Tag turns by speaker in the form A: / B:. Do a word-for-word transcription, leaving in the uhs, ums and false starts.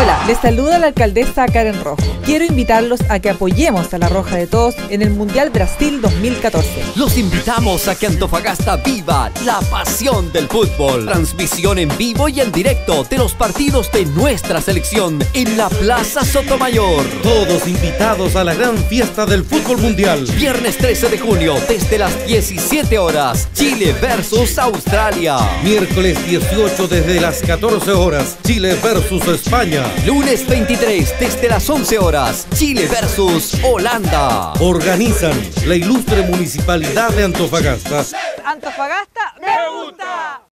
A: Hola, les saluda la alcaldesa Karen Rojo. Quiero invitarlos a que apoyemos a la Roja de Todos en el Mundial Brasil dos mil catorce.
B: Los invitamos a que Antofagasta viva la pasión del fútbol. Transmisión en vivo y en directo de los partidos de nuestra selección en la Plaza Sotomayor.
C: Todos invitados a la gran fiesta del fútbol mundial.
B: Viernes trece de junio desde las diecisiete horas, Chile versus Australia.
C: Miércoles dieciocho desde las catorce horas, Chile versus España.
B: Lunes veintitrés desde las once horas, Chile versus Holanda.
C: Organizan la ilustre Municipalidad de Antofagasta.
A: Antofagasta me gusta.